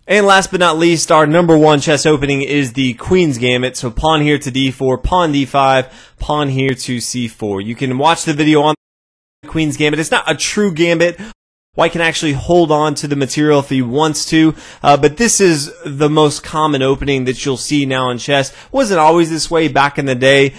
And last but not least, our number one chess opening is the Queen's Gambit. So pawn here to d4, pawn d5, pawn here to c4. You can watch the video on the Queen's Gambit. It's not a true gambit. White can actually hold on to the material if he wants to, but this is the most common opening that you'll see now in chess. Wasn't always this way back in the day.